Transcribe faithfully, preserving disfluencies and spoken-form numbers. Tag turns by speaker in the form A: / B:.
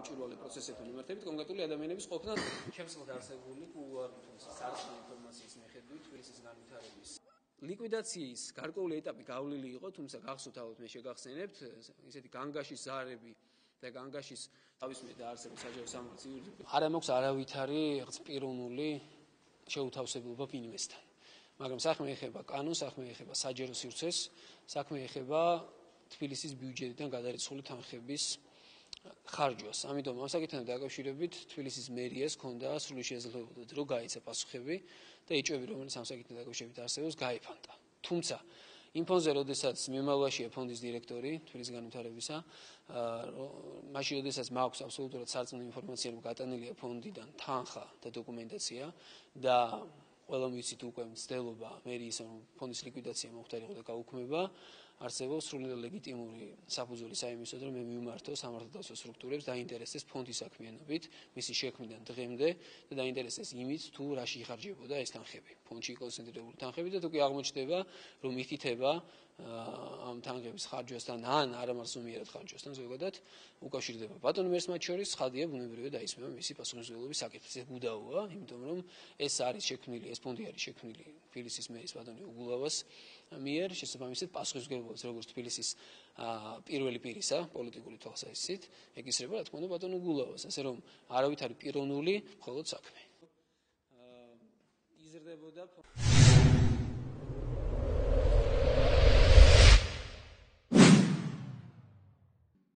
A: საჭიროა პროცესებთან მიმართებით კონკრეტული ადამიანების ყოფნა შემსვლად არსებული სარწმუნო ინფორმაციის მიხედვით თბილისის განვითარების ლიკვიდაციის გარკვეული ეტაპი გავლილი იყო, თუმცა გახსოვთ ალბათ მე შეგახსენებთ ისეთი განგაშის ზარები და განგაშის თავისმე დაარსება საჯარო სამართლის არ მაქვს არავითარი პიროვნული შეუთავსებლობა ფინმესთან. მაგრამ საქმე ეხება კანონს, საქმე ეხება საჯარო სივრცეს, საქმე ეხება თბილისის ბიუჯეტიდან გადარიცხული თანხების ხარჯვას. ამიტომ ამ საკითხთან დაკავშირებით თბილისის მერიას ჰქონდა სრული შესაძლებლობა დრო გაიცა პასუხები და ეჭვები, რომელიც ამ საკითხთან დაკავშირებით არსებობს, გაიფანტა. თუმცა იმ ფონზე, როდესაც მიმავლაშია ფონდის დირექტორი თბილისის განვითარებისა, მაშინ როდესაც მაქვს აბსოლუტურად სარწმუნო ინფორმაცია, რომ გატანილია ფონდიდან თანხა და დოკუმენტაცია და ყველამ ვიცით უკვე მცდელობა მერიის ფონდის ლიკვიდაცია მოხდარიყო და გაუქმება, არსებობს სრულიად ლეგიტიმური საფუძველი საიმისოდ, რომ მე მივმართო სამართალდაცვო სტრუქტურებს დაინტერესდეს ფონდის საქმიანობით, მისი შექმნიდან დღემდე და დაინტერესდეს იმით, თუ რაში იხარჯებოდა ეს თანხები. ფონდში კონცენტრირებული თანხები და თუ კი აღმოჩნდება, რომ მითითება ამ თანხების ხარჯვასთან ან არამარსუმიერად ხარჯვასთან ზოგადად უკავშირდება ბატონ მერს მათ შორის, ცხადია ბუნებრივია დაისმება მისი პასუხისმგებლობის საკითხი. ეს უდავოა, იმიტომ რომ ეს არის შექმნილი, ეს ფონდი არის შექმნილი თბილისის მერის ბატონ უგულავას მიერ, შესაბამისად პასუხისმგებლობას როგორც თბილისის პირველი პირისა პოლიტიკური თვალსაზრისით ეკისრება რა თქმა უნდა ბატონ უგულავას, ასე რომ არავითარი პიროვნული მხოლოდ საქმე იზრდებოდა